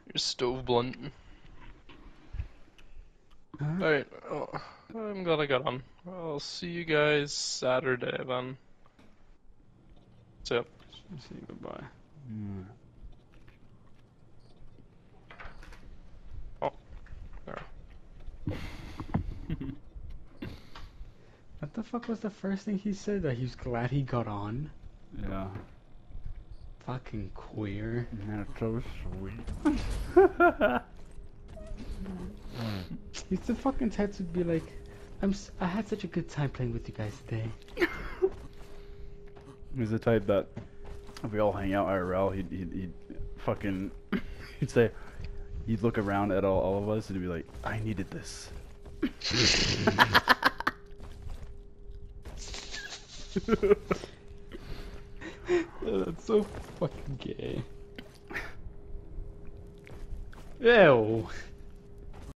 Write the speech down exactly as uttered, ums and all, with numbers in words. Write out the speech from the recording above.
Your stove blunt. Huh? Alright, oh, I'm glad I got on. I'll see you guys Saturday then. So, Say goodbye. Mm. oh, there. What the fuck was the first thing he said? That he was glad he got on? Yeah. Fucking queer. That's so sweet. He's the fucking type to be like, I'm s I had such a good time playing with you guys today. He's the type that if we all hang out I R L, he'd, he'd, he'd fucking, he'd say, he'd look around at all, all of us and he'd be like, I needed this. That's so fucking gay. Ew.